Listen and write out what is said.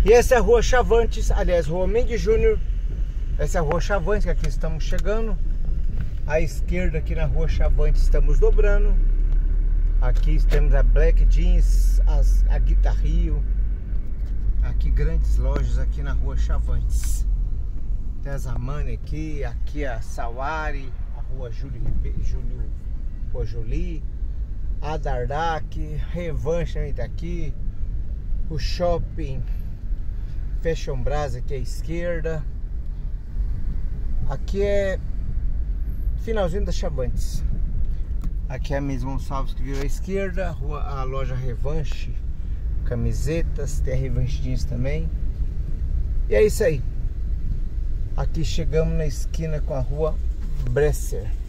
E essa é a Rua Chavantes, aliás, Rua Mendes Júnior. Essa é a Rua Chavantes, que aqui estamos chegando. À esquerda, aqui na Rua Chavantes, estamos dobrando. Aqui temos a Black Jeans, a Guitar Rio. Aqui grandes lojas aqui na Rua Chavantes. Tem a Zamani aqui, aqui a Sawari, a Rua Jolie, a Dardak, Revanche também tá aqui. O Shopping Fashion Brasa aqui à esquerda. Aqui é finalzinho da Chavantes. Aqui é a Miss Gonçalves que virou à esquerda. A loja Revanche, camisetas, tem a Revanche Jeans também. E é isso aí. Aqui chegamos na esquina com a Rua Bresser.